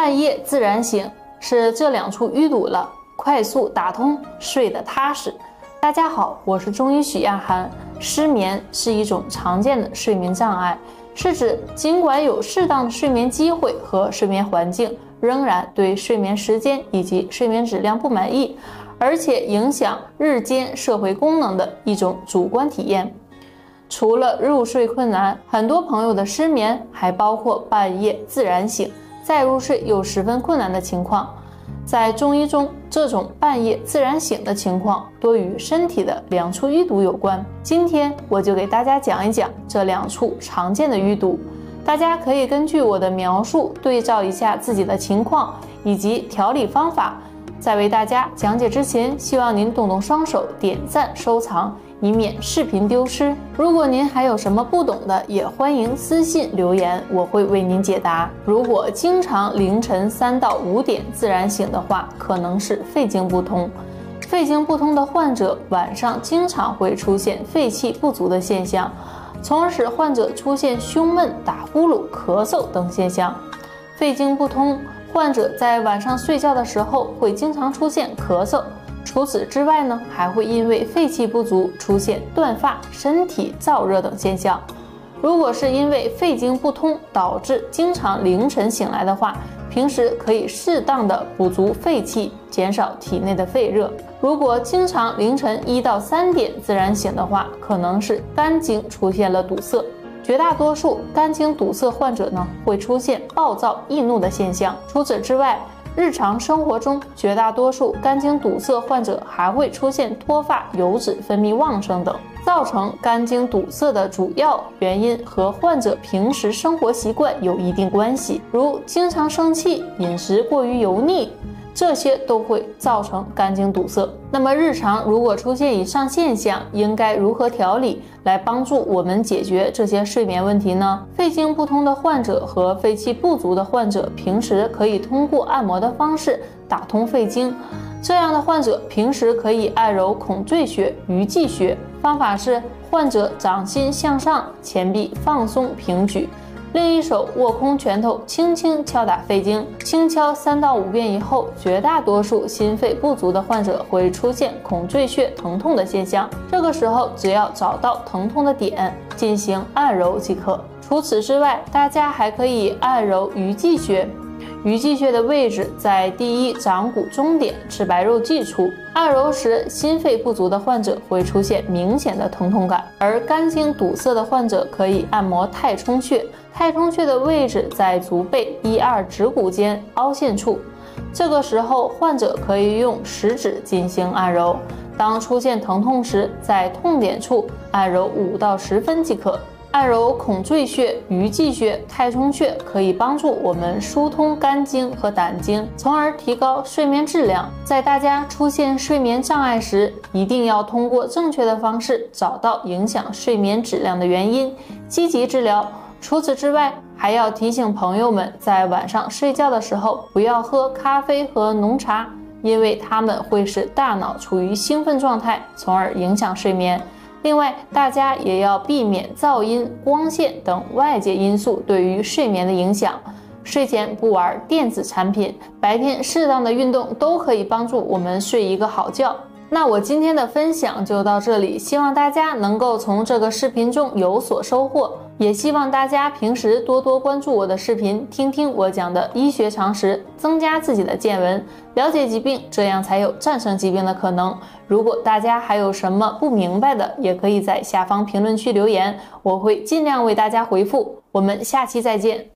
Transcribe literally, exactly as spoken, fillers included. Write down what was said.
半夜自然醒，是这两处淤堵了，快速打通，睡得踏实。大家好，我是中医许亚涵。失眠是一种常见的睡眠障碍，是指尽管有适当的睡眠机会和睡眠环境，仍然对睡眠时间以及睡眠质量不满意，而且影响日间社会功能的一种主观体验。除了入睡困难，很多朋友的失眠还包括半夜自然醒，再入睡又十分困难的情况。在中医中，这种半夜自然醒的情况多与身体的两处淤堵有关。今天我就给大家讲一讲这两处常见的淤堵，大家可以根据我的描述对照一下自己的情况以及调理方法。在为大家讲解之前，希望您动动双手点赞收藏，以免视频丢失。如果您还有什么不懂的，也欢迎私信留言，我会为您解答。如果经常凌晨三到五点自然醒的话，可能是肺经不通。肺经不通的患者晚上经常会出现肺气不足的现象，从而使患者出现胸闷、打呼噜、咳嗽等现象。肺经不通，患者在晚上睡觉的时候会经常出现咳嗽。除此之外呢，还会因为肺气不足出现断发、身体燥热等现象。如果是因为肺经不通导致经常凌晨醒来的话，平时可以适当的补足肺气，减少体内的肺热。如果经常凌晨一到三点自然醒的话，可能是肝经出现了堵塞。绝大多数肝经堵塞患者呢，会出现暴躁易怒的现象。除此之外，日常生活中，绝大多数肝经堵塞患者还会出现脱发、油脂分泌旺盛等。造成肝经堵塞的主要原因和患者平时生活习惯有一定关系，如经常生气、饮食过于油腻，这些都会造成肝经堵塞。那么日常如果出现以上现象，应该如何调理来帮助我们解决这些睡眠问题呢？肺经不通的患者和肺气不足的患者，平时可以通过按摩的方式打通肺经。这样的患者平时可以按揉孔赘穴、鱼际穴。方法是患者掌心向上，前臂放松平举，另一手握空拳头，轻轻敲打肺经，轻敲三到五遍以后，绝大多数心肺不足的患者会出现孔赘穴疼痛的现象。这个时候，只要找到疼痛的点，进行按揉即可。除此之外，大家还可以按揉鱼际穴。鱼际穴的位置在第一掌骨中点，赤白肉际处。按揉时，心肺不足的患者会出现明显的疼痛感，而肝经堵塞的患者可以按摩太冲穴。太冲穴的位置在足背一二指骨间凹陷处。这个时候，患者可以用食指进行按揉。当出现疼痛时，在痛点处按揉五到十分即可。按揉孔赘穴、鱼际穴、太冲穴可以帮助我们疏通肝经和胆经，从而提高睡眠质量。在大家出现睡眠障碍时，一定要通过正确的方式找到影响睡眠质量的原因，积极治疗。除此之外，还要提醒朋友们，在晚上睡觉的时候不要喝咖啡和浓茶，因为它们会使大脑处于兴奋状态，从而影响睡眠。另外，大家也要避免噪音、光线等外界因素对于睡眠的影响。睡前不玩电子产品，白天适当的运动都可以帮助我们睡一个好觉。那我今天的分享就到这里，希望大家能够从这个视频中有所收获，也希望大家平时多多关注我的视频，听听我讲的医学常识，增加自己的见闻，了解疾病，这样才有战胜疾病的可能。如果大家还有什么不明白的，也可以在下方评论区留言，我会尽量为大家回复。我们下期再见。